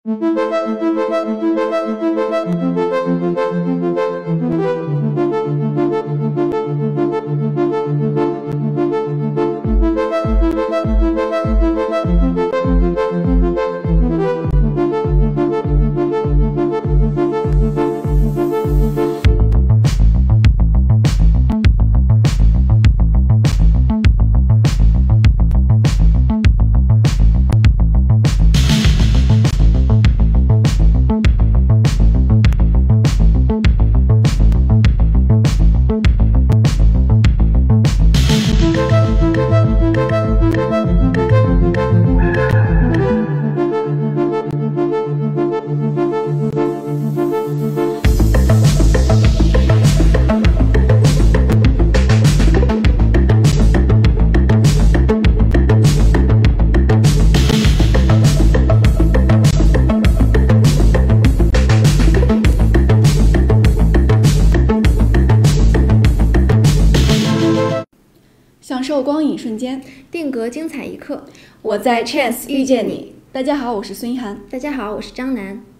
享受光影瞬间， 定格精彩一刻。 我在 CHANCE 遇见你。大家好，我是孙一涵。 大家好，我是张楠。